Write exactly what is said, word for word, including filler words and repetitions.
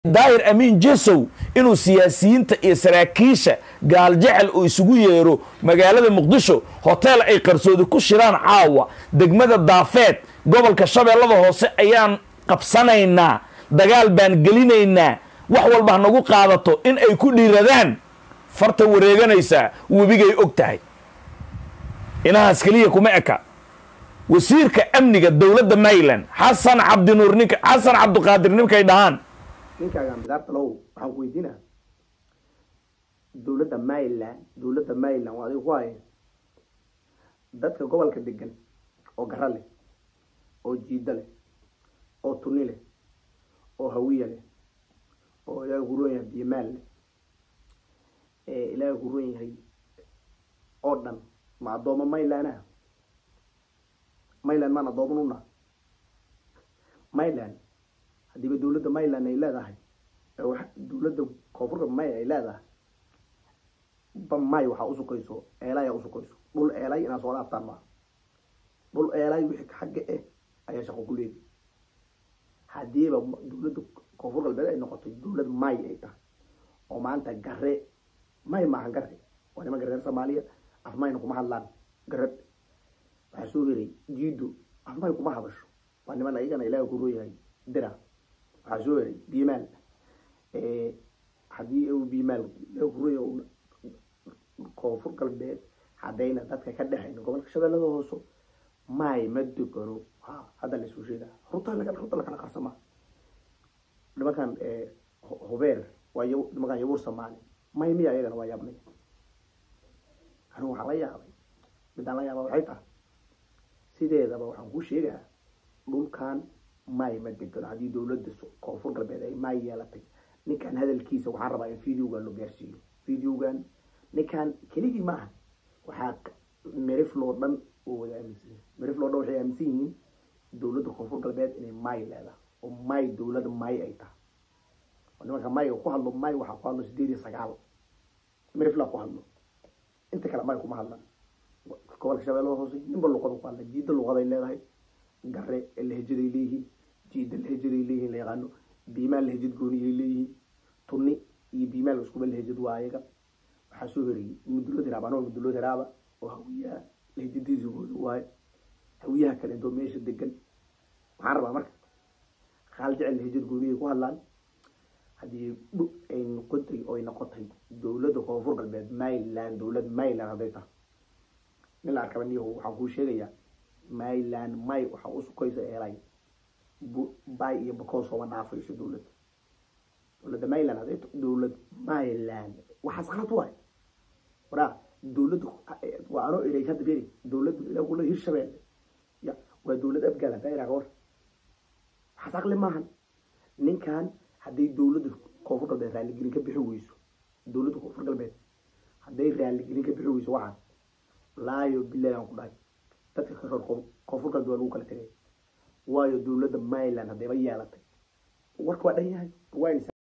daahir amiin jesow inuu siyaasiyiinta iyo saraakiisha gaal jecel oo isugu yeero magaalada muqdisho hotel ay qarsoodi ku shiraan caawa degmada daafeed gobolka shabeellada hoose ayaan qabsanaynaa dagaal baan gelinaynaa wax walba nagu qaadato in ay ku dhiiradaan farta wareeganaysa wabigay og tahay inahaas kaliya kuma eka wasiirka amniga dawladda Maryland Xasan Cabdinuur ninka Xasan Cabdiqaadir ninkay dhahan ninkaaga midaarta low waxaan ku weydiinaa dawladda Maryland dawladda Maryland waa adigu waay dadka gobolka degan oo garale oo jiida leh oo tuni leh oo hawiye leh oo ilaahay guroon yahay biimaal ee ilaahay guroon yahay oo dhan ma adooma Maryland Maryland ma adoomuna Maryland hadii dawladda Maryland ay leedahay oo dawladda koonfurta May ay leedahay ba May waxa u sukayso eelay u sukayso dhul eelay ina soo laabtaan ma dhul eelay wixii xagga eh ayaa shaqo ku leeyahay hadii ba dawladda koonfur galbeed ay noqotay dawlad May ay tahay oo maanta garre May ma han garre waa nima garre Soomaaliya afmayna kuma hadlaan garre waxa soo heeray jiido afmay kuma hadasho waa nima ayagana ilaahay ku rooyahay dira عزوي بيمال إيه حدي أو بيمال لو هو كوفر قلبي حدينا ذاتك كده إنه قبل كشبه له هوسو ما يمد كرو ها هذا اللي سوشي ده خطة لك خطة لك أنا قسمة لما كان إيه هوبير ويو لما كان يبور سماني ما يمي عليه أنا ويابني أنا وحلايا بدل لا يابا وعيتا سيدي إذا بروح نقول ده دول كان ما يمدد هذه دولة كونفور قلبي ما يلاتي نكان هذا الكيس وحرب على فيديو قال له جالسين فيديو قال نكان كليدي معه وحاك مريف لوردن وامسين مريف لوردن وحي امسين دولة كونفور قلبي إن ما يلالا وما دولة ما يأيتها ونما كان ما يقول له ما وحقوا له سديري سجال مريف لا قال له أنت كلام ما يكون محلا كوالك شباب الله هوسي نبلغ قدو قال له جيد اللغة اللي هاي قرر الهجري ليه جيد الهجري ليه اللي يغنوا بيمال الهجد قوني ليه توني يبيمال وسكوب الهجد وايقا وحسوهري مدلو درابانو مدلو درابا وهوية الهجد دي زبون واي هوية كان عندهم ميش الدقن وحاربا مرك خالجع الهجد قوني يقوها اللان هذه اين قدري او اين قطعي دولة كونفور قلبات مايلان دولة مايلان هذيتا من العركباني هو حقو شيغيا Maryland May waxa uu sukaysa eelay bay iyo bakoos oo naafayso dawlad dawladda Maryland aday dawlad Maryland waxa saxad waay wara dawlad waa aro ilay ka dabiri dawlad ila kula hirshabeel ya waa dawlad abgala bayra goor waxa aqli maahan ninkan hadii dawlad koonfur galbeed raali gelin ka bixi weyso dawlad koonfur galbeed hadii raali gelin ka bixi weyso waxa laayo bilayan ku dhaay dadka ka soo koonfur galbeed lagu kala tagay waayo dawladda Maryland hadii ay yeelatay warku waa dhan yahay waa